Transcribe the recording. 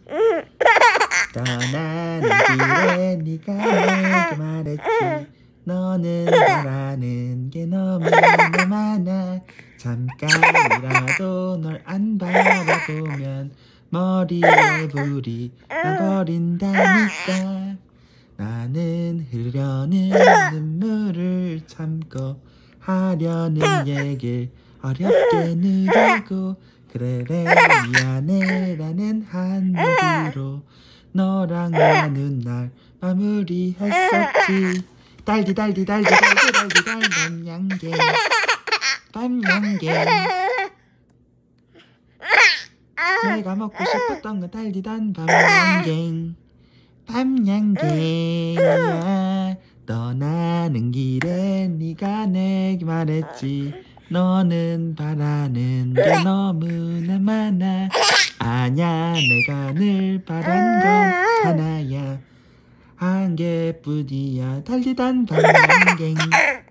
떠나는 길에 네가 내게 말했지. 너는 바라는 게 너무나 많아. 잠깐이라도 널 안 바라보면 머리에 불이 나버린다니까. 나는 흐르는 눈물을 참고 하려는 얘길 어렵게 누르고 그래 미안해 라는 한마디로 너랑 나눈 날 마무리했었지. 달디 달디 달디 달디 달디 달 밤양갱 밤양갱. 내가 먹고 싶었던 건 달디단 밤양갱 밤양갱이야. 떠나는 길에 네가 내게 말했지. 너는 바라는 게 너무나 많아. 아냐 내가 늘 바란 건 하나야. 한 개뿐이야. 달리단 밤양갱.